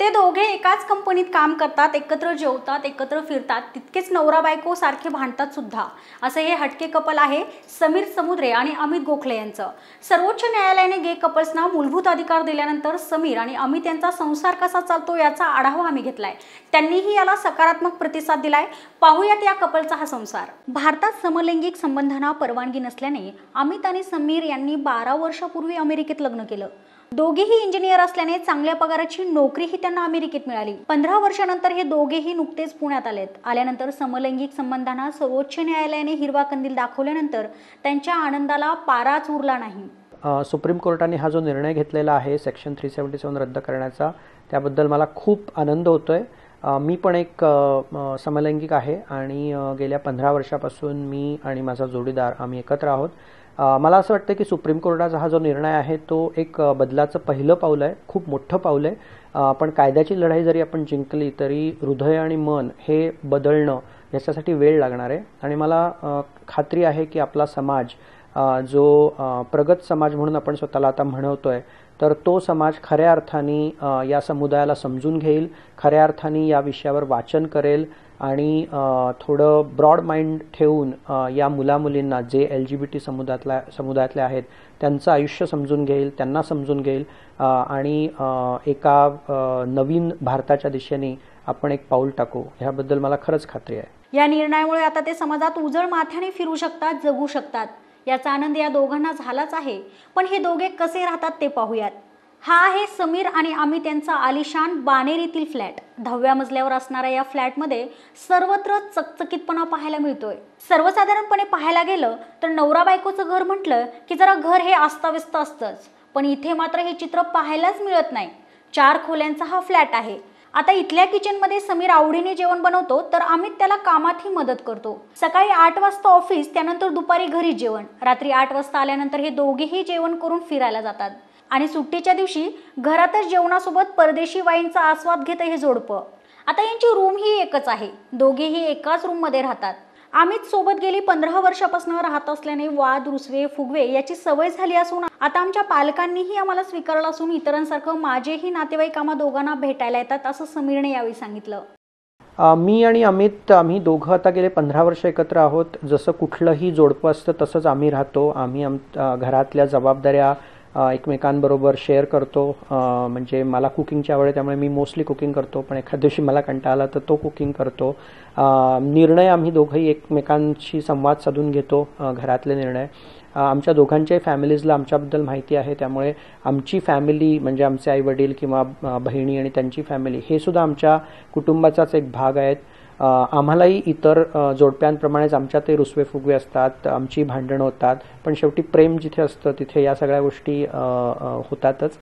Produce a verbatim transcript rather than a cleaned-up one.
ते दोघे एकाच कंपनीत काम करतात, एकत्र जेवतात, एकत्र फिरतात, तितकेच नवरा बायको सारखे भांडतात सुद्धा। असे हे हटके कपल आहे समीर समुद्रे आणि अमित गोखले यांचं। सर्वोच्च न्यायालयाने गे कपल्सना मूलभूत अधिकार दिल्यानंतर समीर आणि अमित यांचा संसार कसा चालतो याचा आढावा आम्ही घेतलाय। त्यांनीही याला सकारात्मक प्रतिसाद दिलाय। पाहूयात या कपलचा हा संसार। भारतात समलैंगिक संबंधांना परवानगी नसल्याने अमित आणि समीर यांनी बारा वर्षापूर्वी अमेरिकेत लग्न केलं। दोघेही इंजिनियर असल्याने चांगल्या पगाराची नोकरीही त्यांना अमेरिकेत मिळाली। पंधरा वर्षानंतर हे दोघेही नुकतेच पुण्यात आलेत। आल्यानंतर समलैंगिक संबंधांना सर्वोच्च न्यायालयाने हिरवा कंदील दाखवल्यानंतर त्यांच्या आनंदाला पाराच उरला नाही। सुप्रीम कोर्टाने हा जो निर्णय घेतलेला आहे सेक्शन थ्री सेव्हन्टी सेवन रद्द करण्याचा, त्याबद्दल मला खूप आनंद होतोय। मी पण एक समलैंगिक आहे आणि गेल्या पंधरा वर्षापासून मी आणि माझा जोडीदार आम्ही एकत्र आहोत। मला असं वाटतं की सुप्रीम कोर्टाचा हा जो निर्णय आहे तो एक बदलाचं पहिलं पाऊल आहे, खूप मोठं पाऊल आहे। पण कायद्याची लढाई जरी आपण जिंकली तरी हृदय आणि मन हे बदलणं याच्यासाठी वेळ लागणार आहे। आणि मला खात्री आहे की आपला समाज जो प्रगत समाज म्हणून आपण स्वतःला आता म्हणवतोय, तर तो समाज खऱ्या अर्थाने या समुदायाला समजून घेईल, खऱ्या अर्थाने या विषयावर वाचन करेल आणि थोडं ब्रॉड माइंड ठेवून या मुलामुलींना J L G B T समुदायातल्या समुदायातले आहेत त्यांचं आयुष्य समजून घेईल, त्यांना समजून घेईल आणि एका नवीन भारताच्या दिशेने आपण एक पाऊल टाकू, ह्याबद्दल मला खरंच खात्री आहे। या निर्णयामुळे आता ते समाजात उजळ माथ्याने फिरू शकतात, जगू शकतात। याचा आनंद या दोघांना झालाच आहे। पण हे दोघे कसे राहतात ते पाहूयात। हा आहे समीर आणि अमित यांचा आलिशान बानेरीतील फ्लॅट। दहाव्या मजल्यावर असणाऱ्या या फ्लॅटमध्ये सर्वत्र चकचकीतपणा पाहायला मिळतोय। सर्वसाधारणपणे पाहायला गेलं तर नवरा बायकोचं घर म्हटलं की जरा घर हे अस्ताव्यस्त असतंच, पण इथे मात्र हे चित्र पाहायलाच मिळत नाही। चार खोल्यांचा हा फ्लॅट आहे। आता इथल्या किचनमध्ये समीर आवडीने जेवण बनवतो तर अमित त्याला कामातही मदत करतो। सकाळी आठ वाजता ऑफिस, त्यानंतर दुपारी घरी जेवण। रात्री आठ वाजता आल्यानंतर हे दोघेही जेवण करून फिरायला जातात आणि सुट्टीच्या दिवशी घरातच जेवणासोबत परदेशी वाईनचा आस्वाद घेतं हे जोडपं। आता यांची रूम ही एकच आहे, दोघेही एकाच रूम मध्ये राहतात। अमित सोबत गेली पंधरा वर्षापासून राहत असल्याने वाद, रुसवे, फुगवे याची सवय झाली असून आता आमच्या पालकांनीही आम्हाला स्वीकारलं असून इतरांसारखं माझेही नातेवाईक आम्हा दोघांना भेटायला येतात, असं समीरने यावेळी सांगितलं। मी आणि अमित आम्ही दोघं आता गेले पंधरा वर्ष एकत्र आहोत। जसं कुठलंही जोडपं असतं तसंच आम्ही राहतो। आम्ही घरातल्या जबाबदाऱ्या एकमेकांबरोबर शेअर करतो। म्हणजे मला कुकिंगची आवड आहे त्यामुळे मी मोस्टली कुकिंग करतो, पण एखाद्या दिवशी मला कंटाळा आला तर तो कुकिंग करतो। निर्णय आम्ही दोघंही एकमेकांशी संवाद साधून घेतो, घरातले निर्णय। आमच्या दोघांच्याही फॅमिलीजला आमच्याबद्दल माहिती आहे, त्यामुळे आमची फॅमिली म्हणजे आमचे आई वडील किंवा बहिणी आणि त्यांची फॅमिली हे सुद्धा आमच्या कुटुंबाचाच एक भाग आहेत। आम्हालाही इतर जोडप्यांप्रमाणेच आमच्यातही रुसवे फुगवे असतात, आमची भांडणं होतात, पण शेवटी प्रेम जिथे असतं तिथे या सगळ्या गोष्टी होतातच।